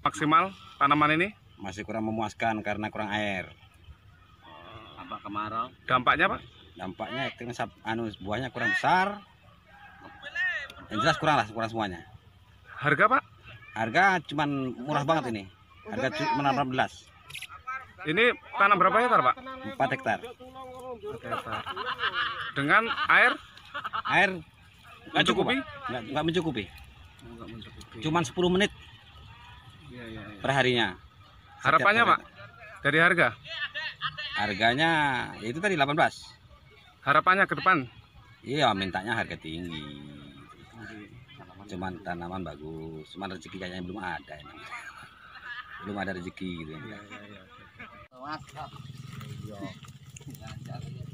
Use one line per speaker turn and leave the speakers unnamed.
maksimal tanaman ini?
Masih kurang memuaskan karena kurang air.
Apa kemarau?
Dampaknya Pak?
Dampaknya buahnya kurang besar. Yang jelas kurang semuanya.
Harga Pak?
Harga cuman murah banget ini. Harga cuma 18.
Ini tanam berapa hektar Pak?
4 hektar.
4 hektar. Dengan air?
Air nggak cukup,
Mencukupi?
Pak. Nggak mencukupi.
Enggak mencukupi.
Cuman 10 menit
Iya.
per harinya.
Harapannya
Setiap
Pak? Dari harga?
Harganya ya itu tadi 18.
Harapannya ke depan?
Iya, mintanya harga tinggi. Cuman tanaman bagus, cuman rezeki kayaknya belum ada ini. Belum ada rezeki gitu.
Iya.